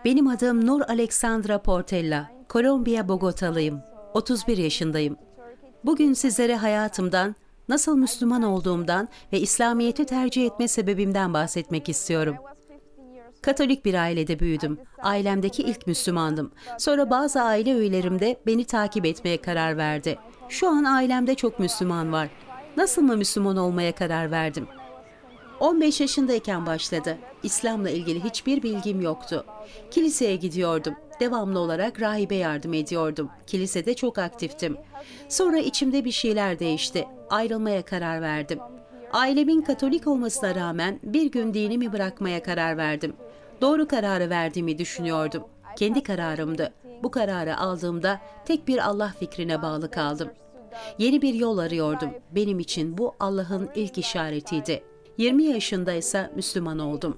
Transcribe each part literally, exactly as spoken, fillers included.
Benim adım Nur Alexandra Portela. Kolombiya Bogota'lıyım. otuz bir yaşındayım. Bugün sizlere hayatımdan, nasıl Müslüman olduğumdan ve İslamiyet'i tercih etme sebebimden bahsetmek istiyorum. Katolik bir ailede büyüdüm. Ailemdeki ilk Müslümandım. Sonra bazı aile üyelerim de beni takip etmeye karar verdi. Şu an ailemde çok Müslüman var. Nasıl mı Müslüman olmaya karar verdim? on beş yaşındayken başladı. İslam'la ilgili hiçbir bilgim yoktu. Kiliseye gidiyordum. Devamlı olarak rahibe yardım ediyordum. Kilisede çok aktiftim. Sonra içimde bir şeyler değişti. Ayrılmaya karar verdim. Ailemin Katolik olmasına rağmen bir gün dinimi bırakmaya karar verdim. Doğru kararı verdiğimi düşünüyordum. Kendi kararımdı. Bu kararı aldığımda tek bir Allah fikrine bağlı kaldım. Yeni bir yol arıyordum. Benim için bu Allah'ın ilk işaretiydi. yirmi yaşındaysa Müslüman oldum.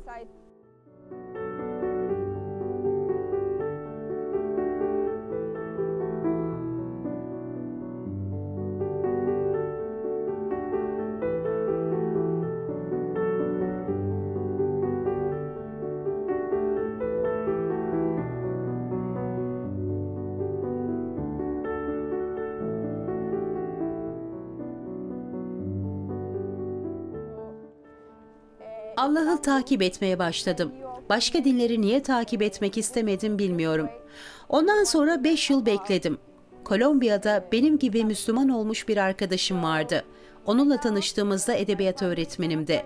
Allah'ı takip etmeye başladım. Başka dinleri niye takip etmek istemedim bilmiyorum. Ondan sonra beş yıl bekledim. Kolombiya'da benim gibi Müslüman olmuş bir arkadaşım vardı. Onunla tanıştığımızda edebiyat öğretmenimdi.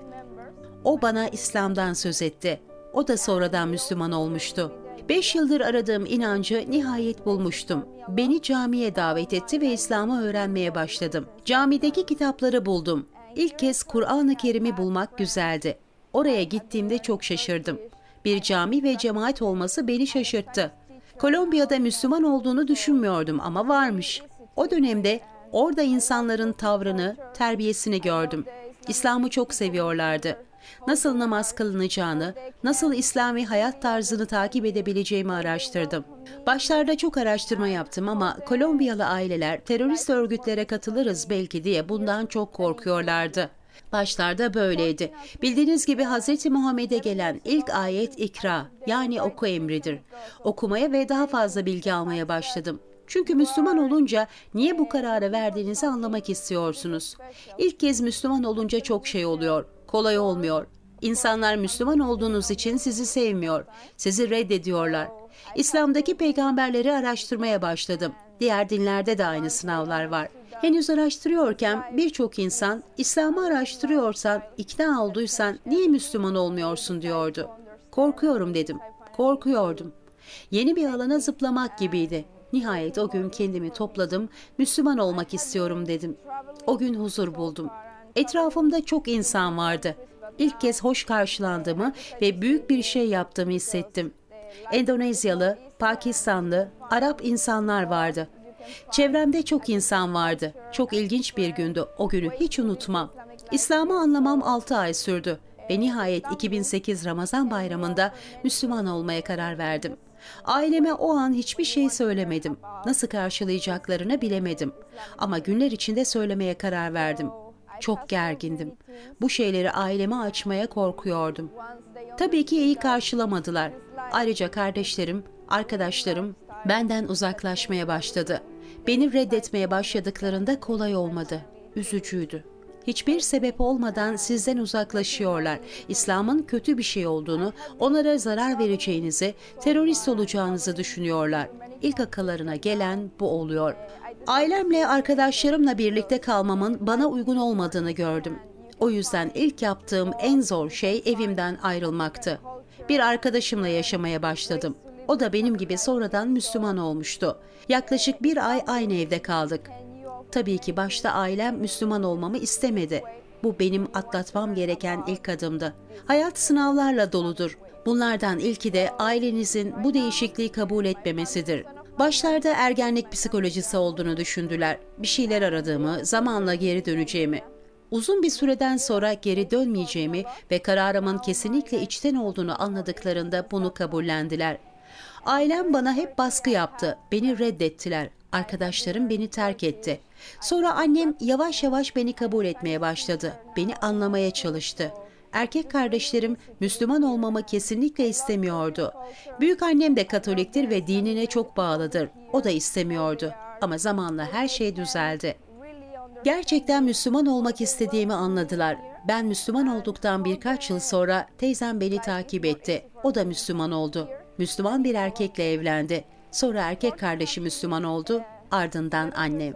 O bana İslam'dan söz etti. O da sonradan Müslüman olmuştu. Beş yıldır aradığım inancı nihayet bulmuştum. Beni camiye davet etti ve İslam'ı öğrenmeye başladım. Camideki kitapları buldum. İlk kez Kur'an-ı Kerim'i bulmak güzeldi. Oraya gittiğimde çok şaşırdım. Bir cami ve cemaat olması beni şaşırttı. Kolombiya'da Müslüman olduğunu düşünmüyordum ama varmış. O dönemde orada insanların tavrını, terbiyesini gördüm. İslam'ı çok seviyorlardı. Nasıl namaz kılınacağını, nasıl İslami hayat tarzını takip edebileceğimi araştırdım. Başlarda çok araştırma yaptım ama Kolombiyalı aileler terörist örgütlere katılırız belki diye bundan çok korkuyorlardı. Başlarda böyleydi. Bildiğiniz gibi Hazreti Muhammed'e gelen ilk ayet ikra, yani oku emridir. Okumaya ve daha fazla bilgi almaya başladım. Çünkü Müslüman olunca niye bu kararı verdiğinizi anlamak istiyorsunuz. İlk kez Müslüman olunca çok şey oluyor. Kolay olmuyor. İnsanlar Müslüman olduğunuz için sizi sevmiyor. Sizi reddediyorlar. İslam'daki peygamberleri araştırmaya başladım. Diğer dinlerde de aynı sınavlar var. Henüz araştırıyorken birçok insan İslam'ı araştırıyorsan, ikna olduysan niye Müslüman olmuyorsun diyordu. Korkuyorum dedim. Korkuyordum. Yeni bir alana zıplamak gibiydi. Nihayet o gün kendimi topladım, Müslüman olmak istiyorum dedim. O gün huzur buldum. Etrafımda çok insan vardı. İlk kez hoş karşılandığımı ve büyük bir şey yaptığımı hissettim. Endonezyalı, Pakistanlı, Arap insanlar vardı. Çevremde çok insan vardı. Çok ilginç bir gündü. O günü hiç unutmam. İslam'ı anlamam altı ay sürdü. Ve nihayet iki bin sekiz Ramazan bayramında Müslüman olmaya karar verdim. Aileme o an hiçbir şey söylemedim. Nasıl karşılayacaklarını bilemedim. Ama günler içinde söylemeye karar verdim. Çok gergindim. Bu şeyleri aileme açmaya korkuyordum. Tabii ki iyi karşılamadılar. Ayrıca kardeşlerim, arkadaşlarım benden uzaklaşmaya başladı. Beni reddetmeye başladıklarında kolay olmadı. Üzücüydü. Hiçbir sebep olmadan sizden uzaklaşıyorlar. İslam'ın kötü bir şey olduğunu, onlara zarar vereceğinizi, terörist olacağınızı düşünüyorlar. İlk akıllarına gelen bu oluyor. Ailemle, arkadaşlarımla birlikte kalmamın bana uygun olmadığını gördüm. O yüzden ilk yaptığım en zor şey evimden ayrılmaktı. Bir arkadaşımla yaşamaya başladım. O da benim gibi sonradan Müslüman olmuştu. Yaklaşık bir ay aynı evde kaldık. Tabii ki başta ailem Müslüman olmamı istemedi. Bu benim atlatmam gereken ilk adımdı. Hayat sınavlarla doludur. Bunlardan ilki de ailenizin bu değişikliği kabul etmemesidir. Başlarda ergenlik psikolojisi olduğunu düşündüler. Bir şeyler aradığımı, zamanla geri döneceğimi. Uzun bir süreden sonra geri dönmeyeceğimi ve kararımın kesinlikle içten olduğunu anladıklarında bunu kabullendiler. Ailem bana hep baskı yaptı, beni reddettiler. Arkadaşlarım beni terk etti. Sonra annem yavaş yavaş beni kabul etmeye başladı. Beni anlamaya çalıştı. Erkek kardeşlerim Müslüman olmamı kesinlikle istemiyordu. Büyükannem de Katoliktir ve dinine çok bağlıdır. O da istemiyordu. Ama zamanla her şey düzeldi. Gerçekten Müslüman olmak istediğimi anladılar. Ben Müslüman olduktan birkaç yıl sonra teyzem beni takip etti. O da Müslüman oldu. Müslüman bir erkekle evlendi. Sonra erkek kardeşi Müslüman oldu. Ardından annem.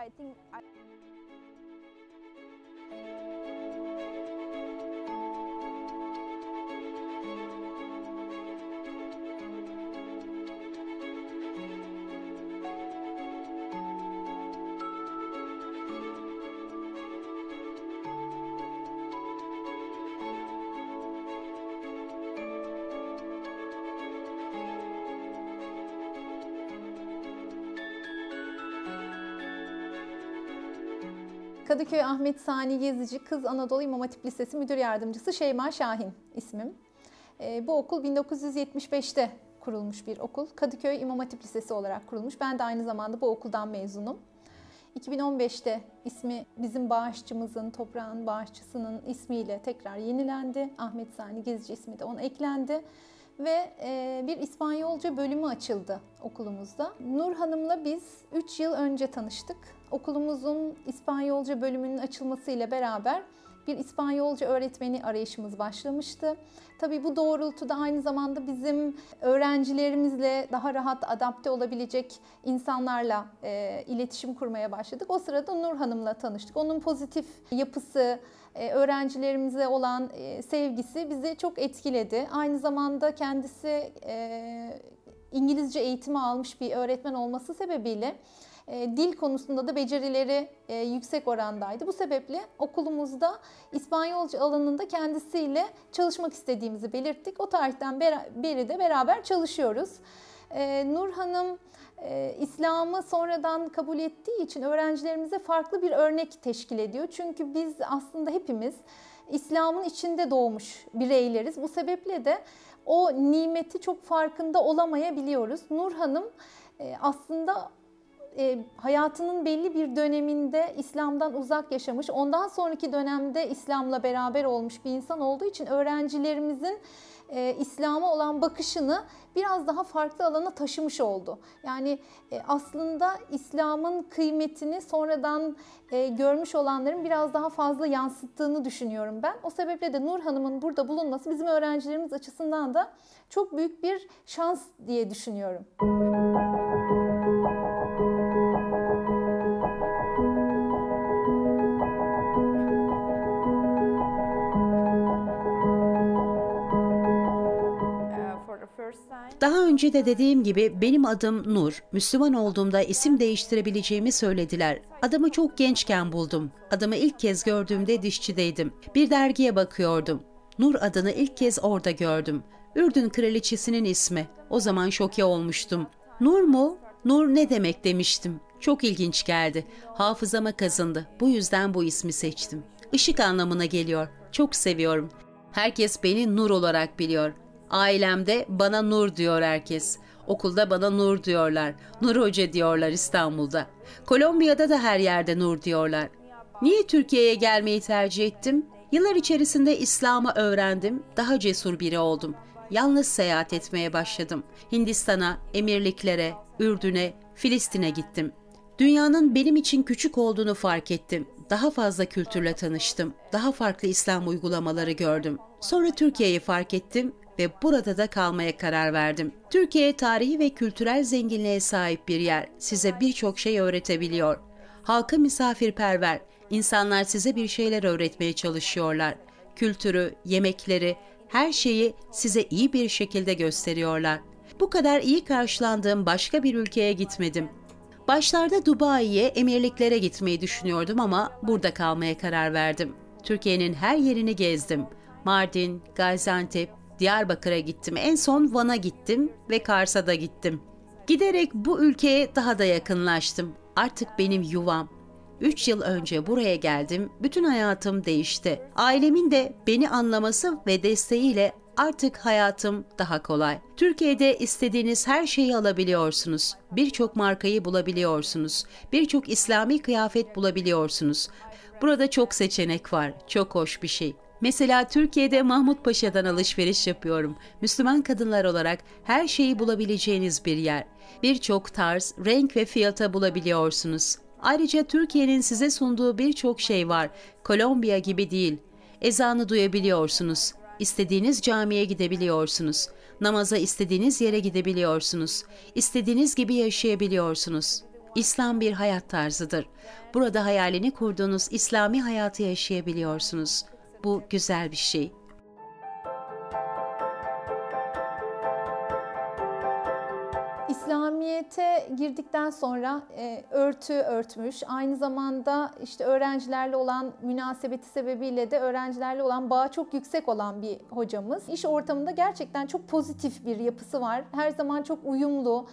Kadıköy Ahmet Sani Gezici Kız Anadolu İmam Hatip Lisesi Müdür Yardımcısı Şeyma Şahin ismim. E, bu okul bin dokuz yüz yetmiş beşte kurulmuş bir okul. Kadıköy İmam Hatip Lisesi olarak kurulmuş. Ben de aynı zamanda bu okuldan mezunum. iki bin on beşte ismi bizim bağışçımızın, toprağın bağışçısının ismiyle tekrar yenilendi. Ahmet Sani Gezici ismi de ona eklendi. Ve e, bir İspanyolca bölümü açıldı okulumuzda. Nur Hanım'la biz üç yıl önce tanıştık. Okulumuzun İspanyolca bölümünün açılmasıyla beraber bir İspanyolca öğretmeni arayışımız başlamıştı. Tabii bu doğrultuda aynı zamanda bizim öğrencilerimizle daha rahat adapte olabilecek insanlarla e, iletişim kurmaya başladık. O sırada Nur Hanım'la tanıştık. Onun pozitif yapısı, öğrencilerimize olan sevgisi bizi çok etkiledi. Aynı zamanda kendisi İngilizce eğitimi almış bir öğretmen olması sebebiyle dil konusunda da becerileri yüksek orandaydı. Bu sebeple okulumuzda İspanyolca alanında kendisiyle çalışmak istediğimizi belirttik. O tarihten beri de beraber çalışıyoruz. Nur Hanım İslam'ı sonradan kabul ettiği için öğrencilerimize farklı bir örnek teşkil ediyor. Çünkü biz aslında hepimiz İslam'ın içinde doğmuş bireyleriz. Bu sebeple de o nimeti çok farkında olamayabiliyoruz. Nur Hanım aslında hayatının belli bir döneminde İslam'dan uzak yaşamış, ondan sonraki dönemde İslam'la beraber olmuş bir insan olduğu için öğrencilerimizin e, İslam'a olan bakışını biraz daha farklı alana taşımış oldu. Yani e, aslında İslam'ın kıymetini sonradan e, görmüş olanların biraz daha fazla yansıttığını düşünüyorum ben. O sebeple de Nur Hanım'ın burada bulunması bizim öğrencilerimiz açısından da çok büyük bir şans diye düşünüyorum. Daha önce de dediğim gibi benim adım Nur. Müslüman olduğumda isim değiştirebileceğimi söylediler. Adımı çok gençken buldum. Adımı ilk kez gördüğümde dişçideydim. Bir dergiye bakıyordum. Nur adını ilk kez orada gördüm. Ürdün kraliçesinin ismi. O zaman şoke olmuştum. Nur mu? Nur ne demek demiştim. Çok ilginç geldi. Hafızama kazındı. Bu yüzden bu ismi seçtim. Işık anlamına geliyor. Çok seviyorum. Herkes beni Nur olarak biliyor. Ailemde bana Nur diyor herkes. Okulda bana Nur diyorlar. Nur Hoca diyorlar İstanbul'da. Kolombiya'da da her yerde Nur diyorlar. Niye Türkiye'ye gelmeyi tercih ettim? Yıllar içerisinde İslam'ı öğrendim. Daha cesur biri oldum. Yalnız seyahat etmeye başladım. Hindistan'a, Emirliklere, Ürdün'e, Filistin'e gittim. Dünyanın benim için küçük olduğunu fark ettim. Daha fazla kültürle tanıştım. Daha farklı İslam uygulamaları gördüm. Sonra Türkiye'yi fark ettim ve burada da kalmaya karar verdim. Türkiye tarihi ve kültürel zenginliğe sahip bir yer. Size birçok şey öğretebiliyor. Halkı misafirperver. İnsanlar size bir şeyler öğretmeye çalışıyorlar. Kültürü, yemekleri, her şeyi size iyi bir şekilde gösteriyorlar. Bu kadar iyi karşılandığım başka bir ülkeye gitmedim. Başlarda Dubai'ye, Emirliklere gitmeyi düşünüyordum ama burada kalmaya karar verdim. Türkiye'nin her yerini gezdim. Mardin, Gaziantep, Diyarbakır'a gittim. En son Van'a gittim ve Kars'a da gittim. Giderek bu ülkeye daha da yakınlaştım. Artık benim yuvam. Üç yıl önce buraya geldim. Bütün hayatım değişti. Ailemin de beni anlaması ve desteğiyle artık hayatım daha kolay. Türkiye'de istediğiniz her şeyi alabiliyorsunuz. Birçok markayı bulabiliyorsunuz. Birçok İslami kıyafet bulabiliyorsunuz. Burada çok seçenek var. Çok hoş bir şey. Mesela Türkiye'de Mahmut Paşa'dan alışveriş yapıyorum. Müslüman kadınlar olarak her şeyi bulabileceğiniz bir yer. Birçok tarz, renk ve fiyata bulabiliyorsunuz. Ayrıca Türkiye'nin size sunduğu birçok şey var. Kolombiya gibi değil. Ezanı duyabiliyorsunuz. İstediğiniz camiye gidebiliyorsunuz. Namaza istediğiniz yere gidebiliyorsunuz. İstediğiniz gibi yaşayabiliyorsunuz. İslam bir hayat tarzıdır. Burada hayalini kurduğunuz İslami hayatı yaşayabiliyorsunuz. Bu güzel bir şey. İslamiyet'e girdikten sonra e, örtü örtmüş, aynı zamanda işte öğrencilerle olan münasebeti sebebiyle de öğrencilerle olan bağı çok yüksek olan bir hocamız. İş ortamında gerçekten çok pozitif bir yapısı var. Her zaman çok uyumlu.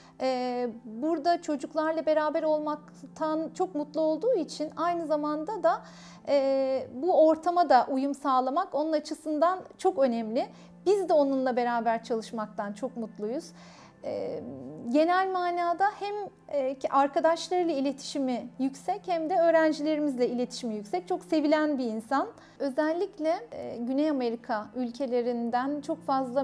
Ee, burada çocuklarla beraber olmaktan çok mutlu olduğu için aynı zamanda da e, bu ortama da uyum sağlamak onun açısından çok önemli. Biz de onunla beraber çalışmaktan çok mutluyuz. Ee, genel manada hem e, arkadaşlarıyla iletişimi yüksek hem de öğrencilerimizle iletişimi yüksek. Çok sevilen bir insan. Özellikle e, Güney Amerika ülkelerinden çok fazla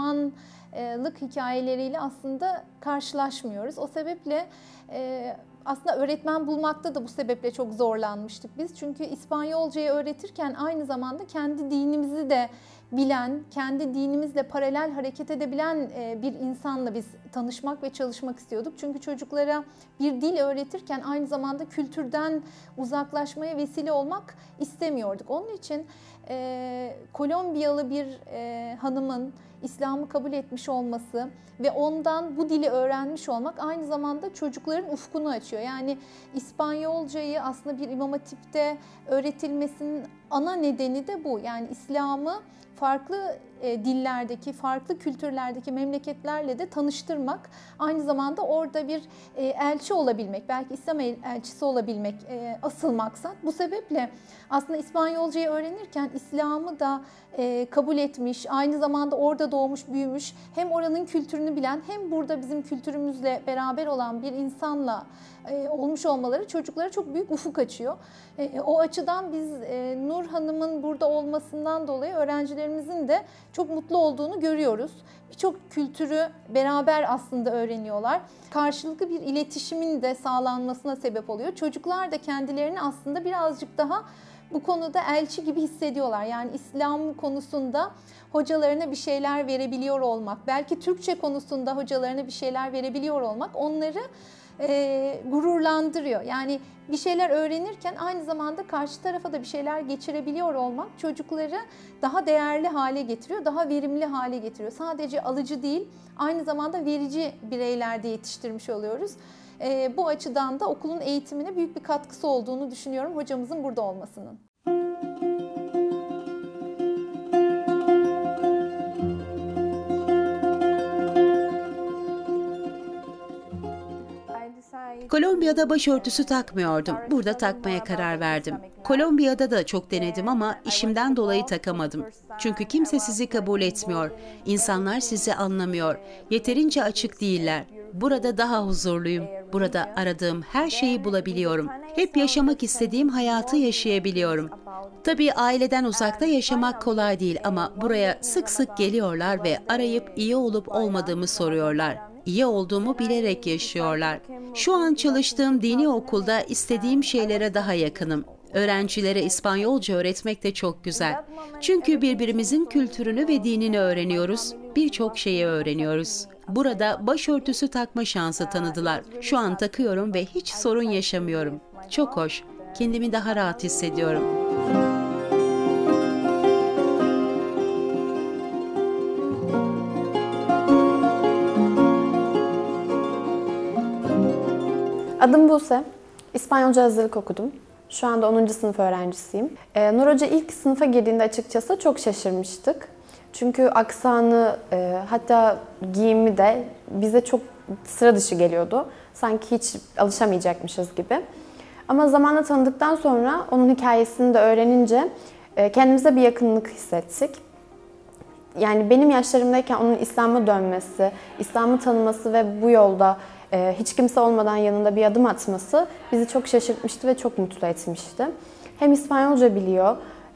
Müslümanlık hikayeleriyle aslında karşılaşmıyoruz. O sebeple e, aslında öğretmen bulmakta da bu sebeple çok zorlanmıştık biz. Çünkü İspanyolcayı öğretirken aynı zamanda kendi dinimizi de bilen, kendi dinimizle paralel hareket edebilen bir insanla biz tanışmak ve çalışmak istiyorduk. Çünkü çocuklara bir dil öğretirken aynı zamanda kültürden uzaklaşmaya vesile olmak istemiyorduk. Onun için e, Kolombiyalı bir e, hanımın İslam'ı kabul etmiş olması ve ondan bu dili öğrenmiş olmak aynı zamanda çocukların ufkunu açıyor. Yani İspanyolcayı aslında bir İmam Hatip'te öğretilmesinin ana nedeni de bu. Yani İslam'ı farklı e, dillerdeki, farklı kültürlerdeki memleketlerle de tanıştırmak, aynı zamanda orada bir e, elçi olabilmek, belki İslam elçisi olabilmek e, asıl maksat. Bu sebeple aslında İspanyolcayı öğrenirken İslam'ı da e, kabul etmiş, aynı zamanda orada doğmuş, büyümüş, hem oranın kültürünü bilen hem burada bizim kültürümüzle beraber olan bir insanla e, olmuş olmaları çocuklara çok büyük ufuk açıyor. E, o açıdan biz e, Nur Hanım'ın burada olmasından dolayı öğrencilerimizin de çok mutlu olduğunu görüyoruz. Birçok kültürü beraber aslında öğreniyorlar. Karşılıklı bir iletişimin de sağlanmasına sebep oluyor. Çocuklar da kendilerini aslında birazcık daha bu konuda elçi gibi hissediyorlar. Yani İslam konusunda hocalarına bir şeyler verebiliyor olmak, belki Türkçe konusunda hocalarına bir şeyler verebiliyor olmak onları e, gururlandırıyor. Yani bir şeyler öğrenirken aynı zamanda karşı tarafa da bir şeyler geçirebiliyor olmak çocukları daha değerli hale getiriyor, daha verimli hale getiriyor. Sadece alıcı değil, aynı zamanda verici bireylerde yetiştirmiş oluyoruz. E, bu açıdan da okulun eğitimine büyük bir katkısı olduğunu düşünüyorum hocamızın burada olmasının. Kolombiya'da başörtüsü takmıyordum. Burada takmaya karar verdim. Kolombiya'da da çok denedim ama işimden dolayı takamadım. Çünkü kimse sizi kabul etmiyor. İnsanlar sizi anlamıyor. Yeterince açık değiller. Burada daha huzurluyum. Burada aradığım her şeyi bulabiliyorum. Hep yaşamak istediğim hayatı yaşayabiliyorum. Tabii aileden uzakta yaşamak kolay değil ama buraya sık sık geliyorlar ve arayıp iyi olup olmadığımı soruyorlar. İyi olduğumu bilerek yaşıyorlar. Şu an çalıştığım dini okulda istediğim şeylere daha yakınım. Öğrencilere İspanyolca öğretmek de çok güzel. Çünkü birbirimizin kültürünü ve dinini öğreniyoruz, birçok şeyi öğreniyoruz. Burada başörtüsü takma şansı tanıdılar. Şu an takıyorum ve hiç sorun yaşamıyorum. Çok hoş. Kendimi daha rahat hissediyorum. Adım Buse. İspanyolca hazırlık okudum. Şu anda onuncu sınıf öğrencisiyim. Ee, Nur Hoca ilk sınıfa girdiğinde açıkçası çok şaşırmıştık. Çünkü aksanı, e, hatta giyimi de bize çok sıra dışı geliyordu. Sanki hiç alışamayacakmışız gibi. Ama zamanla tanıdıktan sonra onun hikayesini de öğrenince e, kendimize bir yakınlık hissettik. Yani benim yaşlarımdayken onun İslam'a dönmesi, İslam'ı tanıması ve bu yolda e, hiç kimse olmadan yanında bir adım atması bizi çok şaşırtmıştı ve çok mutlu etmişti. Hem İspanyolca biliyor,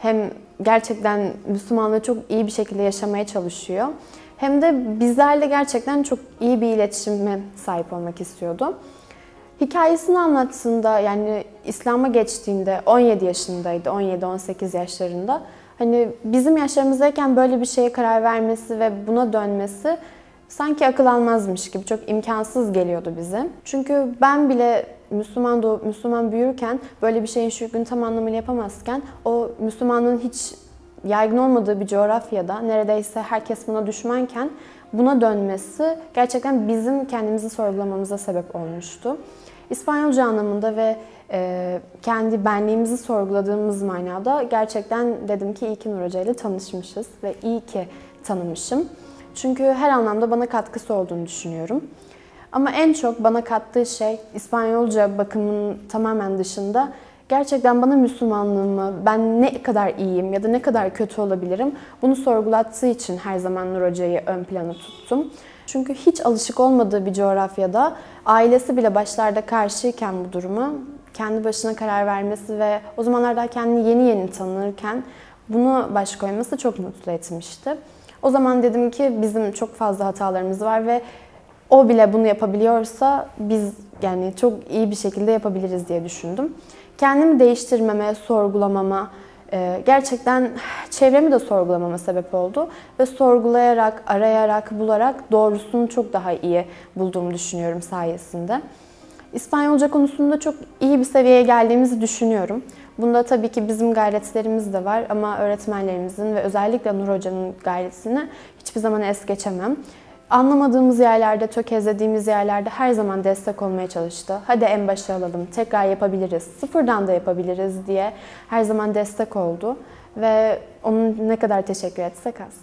hem gerçekten Müslümanlığı çok iyi bir şekilde yaşamaya çalışıyor. Hem de bizlerle gerçekten çok iyi bir iletişime sahip olmak istiyordu. Hikayesini anlattığında, yani İslam'a geçtiğinde on yedi yaşındaydı, on yedi on sekiz yaşlarında. Hani bizim yaşlarımızdayken böyle bir şeye karar vermesi ve buna dönmesi sanki akıl almazmış gibi, çok imkansız geliyordu bize. Çünkü ben bile Müslüman doğup Müslüman büyürken böyle bir şeyin şükrünü tam anlamıyla yapamazken, o Müslümanlığın hiç yaygın olmadığı bir coğrafyada neredeyse herkes buna düşmanken buna dönmesi gerçekten bizim kendimizi sorgulamamıza sebep olmuştu. İspanyolca anlamında ve e, kendi benliğimizi sorguladığımız manada gerçekten dedim ki iyi ki Nur Hoca ile tanışmışız ve iyi ki tanımışım. Çünkü her anlamda bana katkısı olduğunu düşünüyorum. Ama en çok bana kattığı şey İspanyolca bakımının tamamen dışında gerçekten bana Müslümanlığımı, ben ne kadar iyiyim ya da ne kadar kötü olabilirim bunu sorgulattığı için her zaman Nur Hoca'yı ön plana tuttum. Çünkü hiç alışık olmadığı bir coğrafyada ailesi bile başlarda karşıyken bu duruma kendi başına karar vermesi ve o zamanlar daha kendini yeni yeni tanırken bunu baş koyması çok mutlu etmişti. O zaman dedim ki bizim çok fazla hatalarımız var ve o bile bunu yapabiliyorsa biz yani çok iyi bir şekilde yapabiliriz diye düşündüm. Kendimi değiştirmeme, sorgulamama, gerçekten çevremi de sorgulamama sebep oldu. Ve sorgulayarak, arayarak, bularak doğrusunu çok daha iyi bulduğumu düşünüyorum sayesinde. İspanyolca konusunda çok iyi bir seviyeye geldiğimizi düşünüyorum. Bunda tabii ki bizim gayretlerimiz de var ama öğretmenlerimizin ve özellikle Nur Hoca'nın gayretini hiçbir zaman es geçemem. Anlamadığımız yerlerde, tökezlediğimiz yerlerde her zaman destek olmaya çalıştı. Hadi en başa alalım, tekrar yapabiliriz, sıfırdan da yapabiliriz diye her zaman destek oldu. Ve onun ne kadar teşekkür etsek az.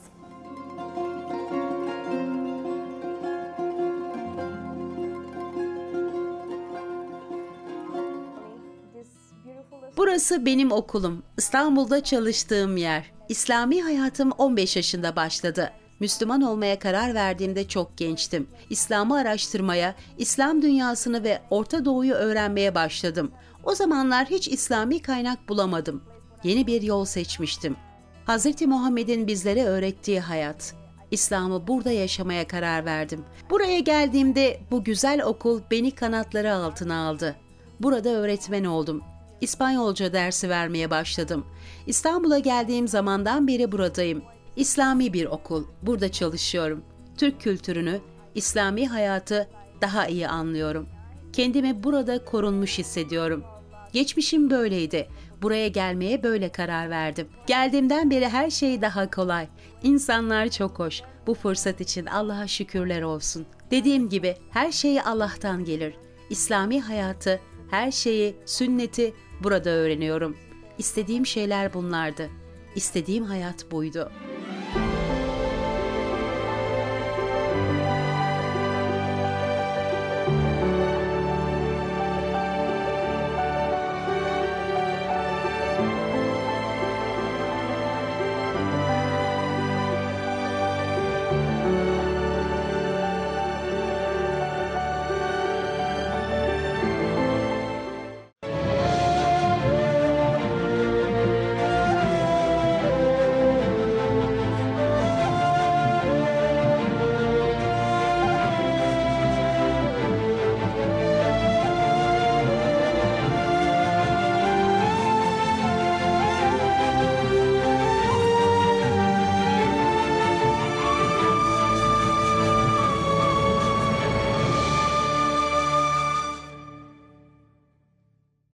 Burası benim okulum. İstanbul'da çalıştığım yer. İslami hayatım on beş yaşında başladı. Müslüman olmaya karar verdiğimde çok gençtim. İslam'ı araştırmaya, İslam dünyasını ve Orta Doğu'yu öğrenmeye başladım. O zamanlar hiç İslami kaynak bulamadım. Yeni bir yol seçmiştim. Hazreti Muhammed'in bizlere öğrettiği hayat. İslam'ı burada yaşamaya karar verdim. Buraya geldiğimde bu güzel okul beni kanatları altına aldı. Burada öğretmen oldum. İspanyolca dersi vermeye başladım. İstanbul'a geldiğim zamandan beri buradayım. İslami bir okul, burada çalışıyorum. Türk kültürünü, İslami hayatı daha iyi anlıyorum. Kendimi burada korunmuş hissediyorum. Geçmişim böyleydi. Buraya gelmeye böyle karar verdim. Geldiğimden beri her şey daha kolay. İnsanlar çok hoş. Bu fırsat için Allah'a şükürler olsun. Dediğim gibi her şey Allah'tan gelir. İslami hayatı, her şeyi, sünneti burada öğreniyorum. İstediğim şeyler bunlardı. İstediğim hayat buydu.